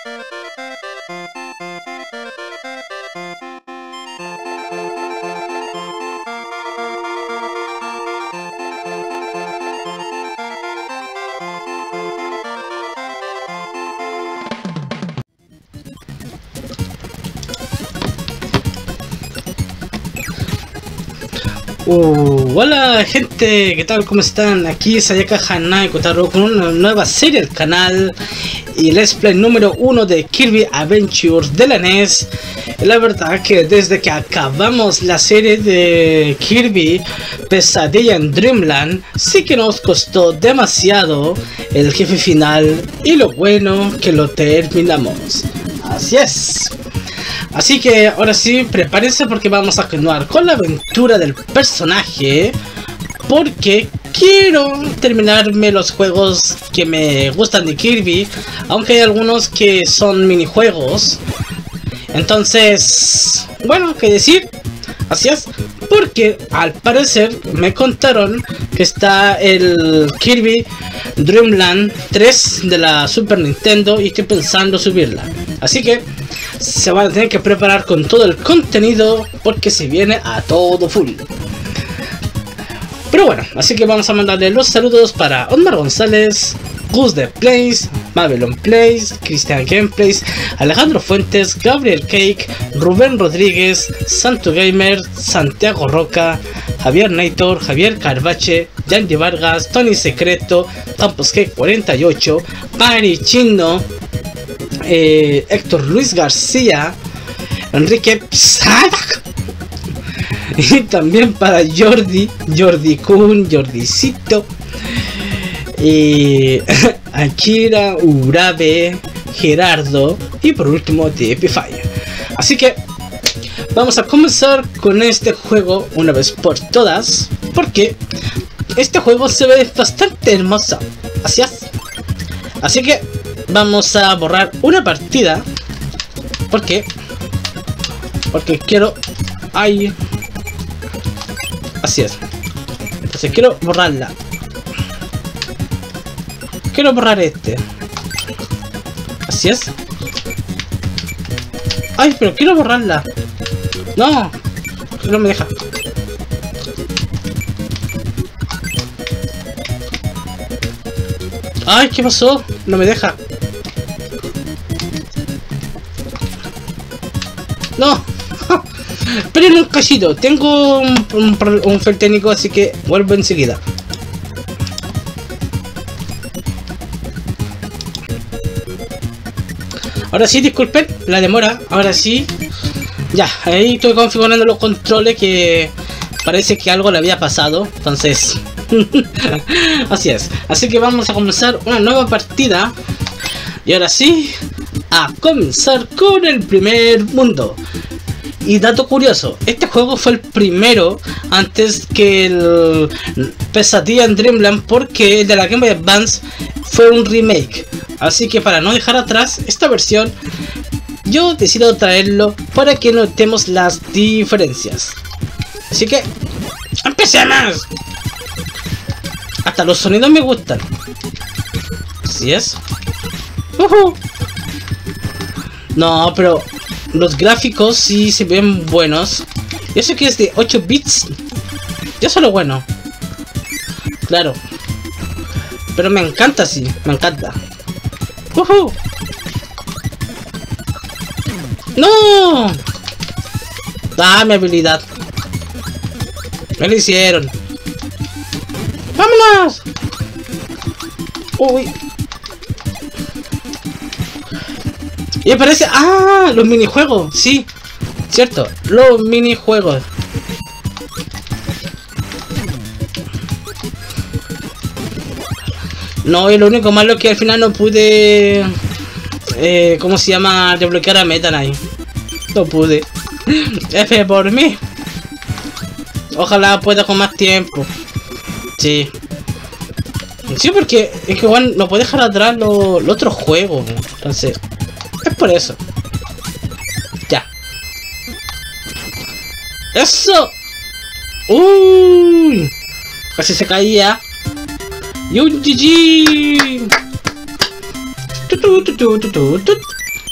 Hola gente, ¿qué tal? ¿Cómo están? Aquí Sayaka Hanai Kotaro con una nueva serie del canal y Let's Play número 1 de Kirby Adventure de la NES. La verdad que desde que acabamos la serie de Kirby Pesadilla en Dreamland, sí que nos costó demasiado el jefe final y lo bueno que lo terminamos. Así es. Así que ahora sí, prepárense porque vamos a continuar con la aventura del personaje. Porque quiero terminarme los juegos que me gustan de Kirby, aunque hay algunos que son minijuegos. Entonces, bueno, ¿qué decir? Así es, porque al parecer me contaron que está el Kirby Dreamland 3 de la Super Nintendo y estoy pensando subirla. Así que se van a tener que preparar con todo el contenido porque se viene a todo full. Pero bueno, así que vamos a mandarle los saludos para Omar González, Gus de Plays, Babylon Plays, Cristian Gameplays, Alejandro Fuentes, Gabriel Cake, Rubén Rodríguez, Santo Gamer, Santiago Roca, Javier Nator, Javier Carvache, Yandy Vargas, Tony Secreto, Campos G48, Pari Chino, Héctor Luis García, Enrique Psadak, y también para Jordi Kun, Jordicito, Akira, Urabe, Gerardo y por último de Epify. Así que vamos a comenzar con este juego una vez por todas, porque este juego se ve bastante hermoso. Así que vamos a borrar una partida porque quiero... Ay, así es. Entonces quiero borrarla. Quiero borrar este. Así es. Ay, pero quiero borrarla. No, no me deja. Ay, ¿qué pasó? No me deja. No. Pero un cachito. Tengo un fail técnico, así que vuelvo enseguida. Ahora sí, disculpen la demora. Ahora sí. Ya, ahí estoy configurando los controles, que parece que algo le había pasado. Entonces así es. Así que vamos a comenzar una nueva partida. Y ahora sí, a comenzar con el primer mundo. Y dato curioso, este juego fue el primero antes que el Pesadilla en Dreamland, porque el de la Game Boy Advance fue un remake. Así que para no dejar atrás esta versión, yo decido traerlo para que notemos las diferencias. Así que ¡empecemos! Hasta los sonidos me gustan. Así es. No, pero los gráficos sí se ven buenos. Yo sé que es de 8 bits. Yo soy lo bueno. Claro. Pero me encanta, sí. Me encanta. ¡No! ¡Ah, mi habilidad! Me lo hicieron. ¡Vámonos! ¡Uy! Y aparece... ¡Ah! Los minijuegos. Sí. Cierto. Los minijuegos. No, y lo único malo es que al final no pude... ¿cómo se llama? Desbloquear a Meta Knight. No pude. F por mí. Ojalá pueda con más tiempo. Sí. Sí, porque es que igual no puede dejar atrás los otros juegos. Entonces, es por eso. Ya. ¡Eso! ¡Uy! Casi se caía. Y un GG.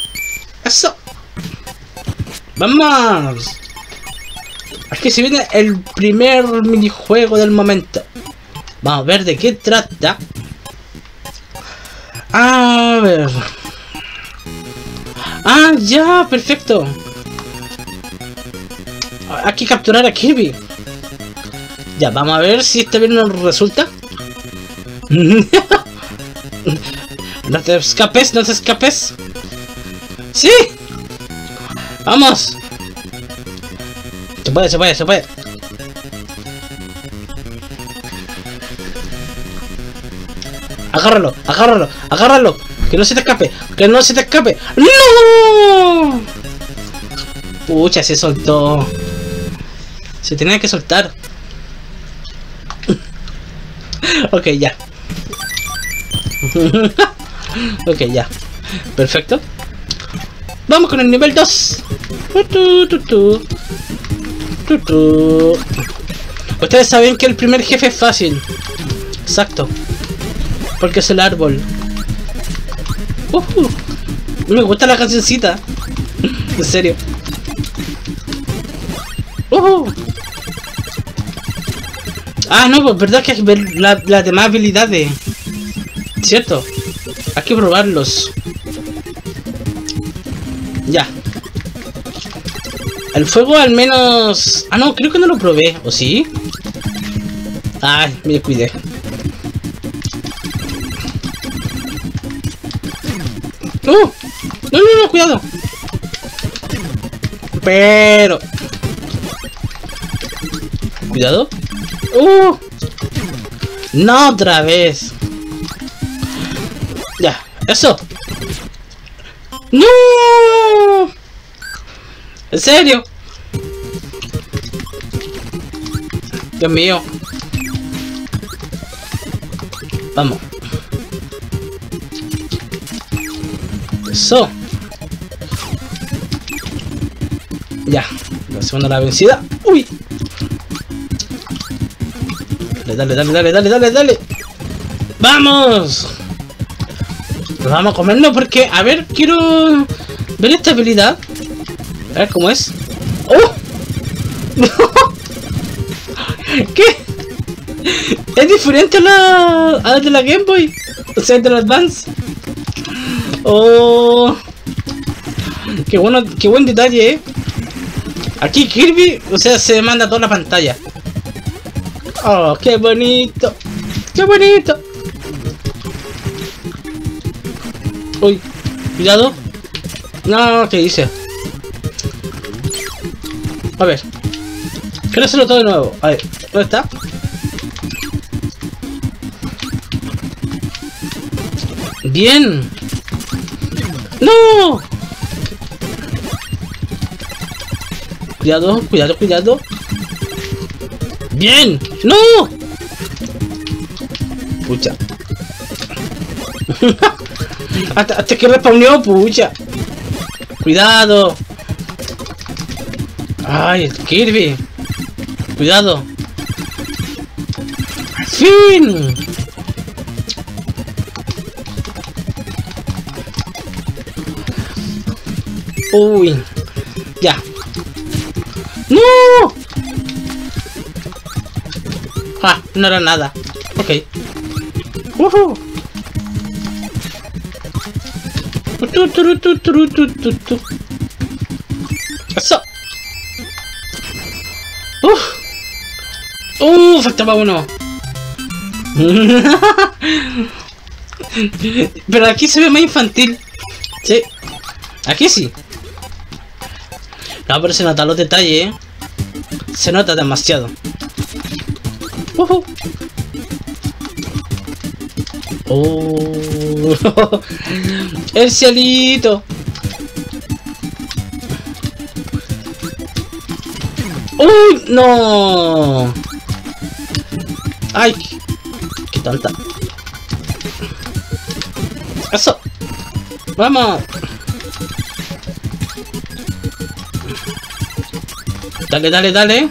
¡Vamos! Aquí se viene el primer minijuego del momento. Vamos a ver de qué trata. A ver. Ah, ya, perfecto. Hay que capturar a Kirby. Ya, vamos a ver si esta vez nos resulta. No te escapes, no te escapes. ¡Sí! ¡Vamos! Se puede, se puede, se puede. Agárralo, agárralo, agárralo. Que no se te escape, que no se te escape. ¡No! Pucha, se soltó. Se tenía que soltar. Ok, ya. Ok, ya. Perfecto. Vamos con el nivel 2. Ustedes saben que el primer jefe es fácil. Exacto. Porque es el árbol. Me gusta la cancioncita. En serio. Ah, no, pues verdad que hay que ver las demás habilidades. Cierto. Hay que probarlos. Ya. El fuego al menos... Ah, no, creo que no lo probé. ¿O sí? Ay, me cuidé. ¡No! ¡No, no, no! ¡Cuidado! Pero... Cuidado. No, otra vez. Ya, eso. ¡No! ¿En serio? Dios mío. Vamos. Eso. Ya. La segunda la vencida. ¡Uy! Dale, dale, dale, dale, dale, dale. ¡Vamos! Nos vamos a comerlo porque... A ver, quiero ver esta habilidad. A ver cómo es. ¡Oh! ¿Qué? Es diferente a la de la Game Boy. O sea, de la Advance. Oh. Qué bueno, qué buen detalle, Aquí Kirby, o sea, se manda toda la pantalla. Oh, qué bonito. Qué bonito. Uy, cuidado. No, ¿qué dice? A ver. Quiero hacerlo todo de nuevo. A ver, ¿dónde está? Bien. ¡No! Cuidado, cuidado, cuidado. ¡Bien! ¡No! Pucha. hasta que respawneó, pucha. Cuidado. Ay, Kirby. Cuidado. ¡Fin! Uy. Ya. ¡No! Ah, no era nada. Ok. Eso. Faltaba uno. Pero aquí se ve más infantil. Sí. Aquí sí. No, pero se notan los detalles, Se nota demasiado. El cielito. ¡Uy! ¡No! ¡Ay! ¡Qué tonta! ¡Eso! ¡Vamos! Dale, dale, dale.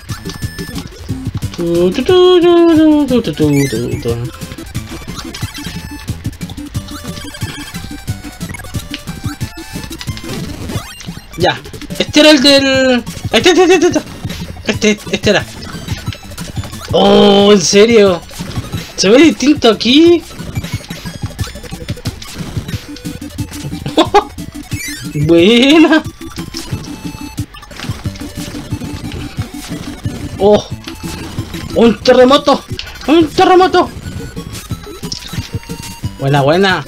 Ya, Este era el del... Este era. Oh, ¿en serio? ¿Se ve distinto aquí? Buena. Oh, un terremoto. Un terremoto. Buena, buena.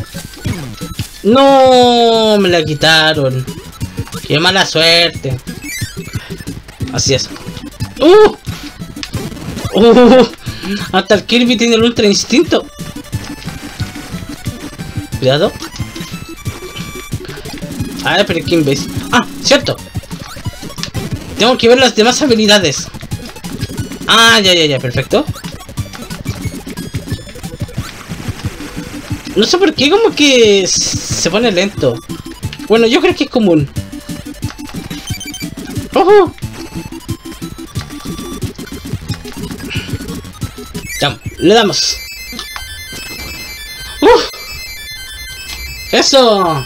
No, me la quitaron. Qué mala suerte. Así es. Hasta el Kirby tiene el ultra instinto. Cuidado. A ver, pero ¿quién ves? Ah, cierto. Tengo que ver las demás habilidades. Ah, ya, perfecto. No sé por qué, como que se pone lento. Bueno, yo creo que es común. ¡Ojo! Ya, le damos. ¡Eso!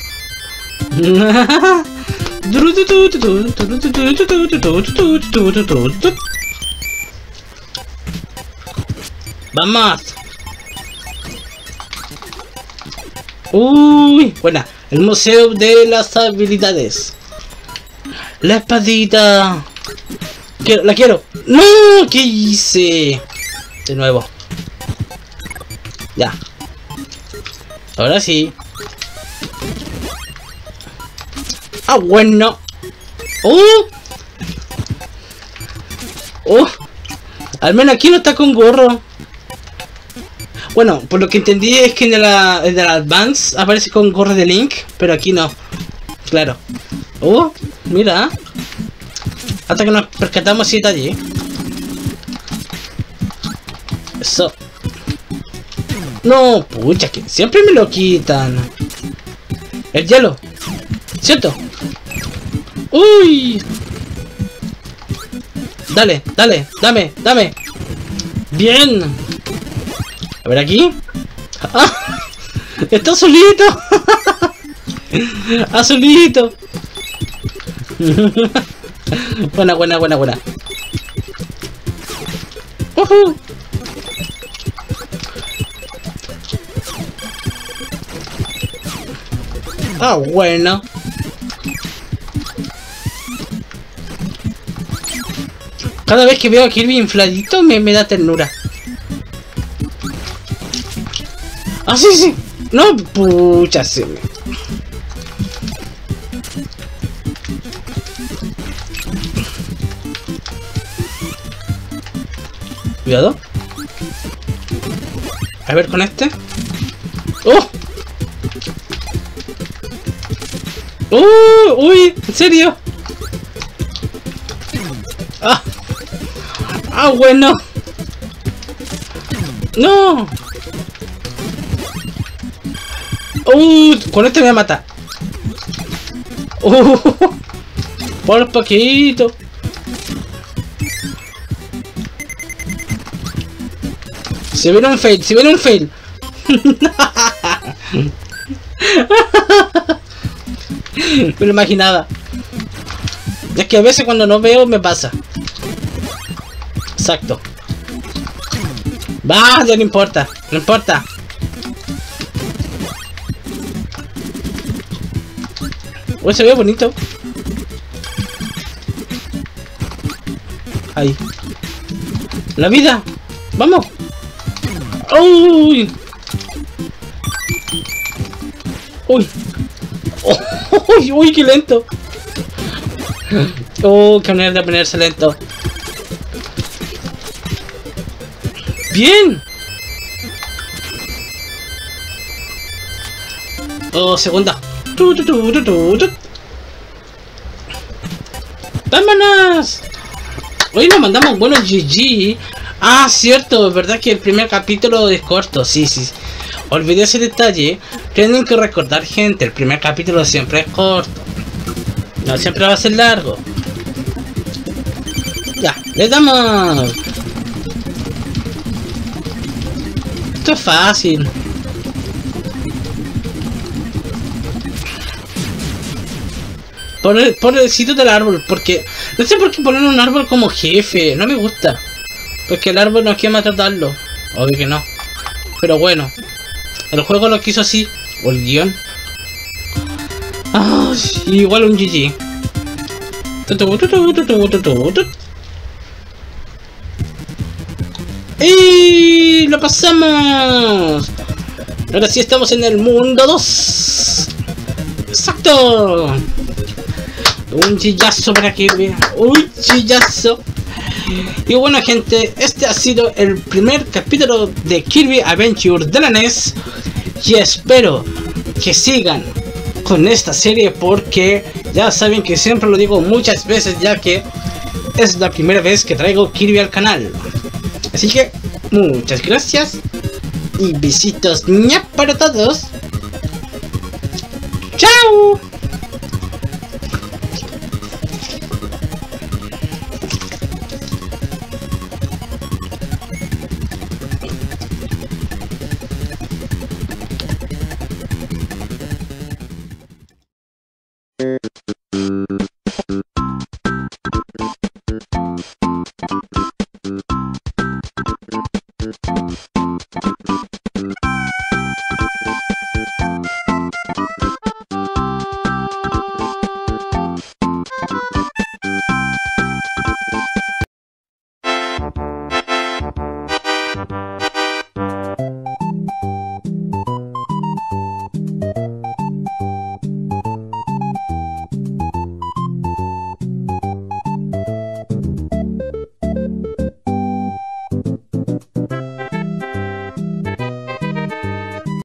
¡Vamos! ¡Uy! Buena. El museo de las habilidades. La espadita. La quiero. ¡No! ¿Qué hice? De nuevo. Ya. Ahora sí. Ah, bueno. Al menos aquí no está con gorro. Bueno, por lo que entendí es que en el Advance aparece con gorro de Link, pero aquí no. Claro. Mira. Hasta que nos percatamos si está allí. Eso. No, pucha, que siempre me lo quitan. El hielo. ¿Cierto? ¡Uy! Dale, dame. Bien. A ver aquí. ¡Ah! ¡Está solito! ¡Azulito! Buena. Ah, bueno. Cada vez que veo a Kirby infladito me da ternura. Ah, sí. No, pucha, sí. Cuidado. A ver con este. ¡Uy! ¿En serio? ¡Ah, bueno! ¡No! Con este me mata. Por poquito. Se viene un fail. Me lo imaginaba. Es que a veces cuando no veo me pasa. Exacto. Va, ya no importa. Se ve bonito. Ahí. La vida. Vamos. Uy, qué lento. Qué manera de ponerse lento. Bien. Segunda. ¡Vámonos! Hoy nos mandamos buenos GG. Ah, cierto, es verdad que el primer capítulo es corto, sí. Olvidé ese detalle. Tienen que recordar, gente, el primer capítulo siempre es corto. No siempre va a ser largo. Ya, le damos. Esto es fácil. por el sitio del árbol, porque no sé por qué poner un árbol como jefe, no me gusta. Porque el árbol no quiere matarlo, obvio que no. Pero bueno, el juego lo quiso así, o el guión. Ah, igual un GG. ¡Y lo pasamos! Ahora sí estamos en el mundo 2. ¡Exacto! Un chillazo para que vean. ¡Uy, chillazo! Y bueno, gente, este ha sido el primer capítulo de Kirby Adventure de la NES. Y espero que sigan con esta serie, porque ya saben que siempre lo digo muchas veces, ya que es la primera vez que traigo Kirby al canal. Así que muchas gracias y besitos ña para todos. ¡Chao!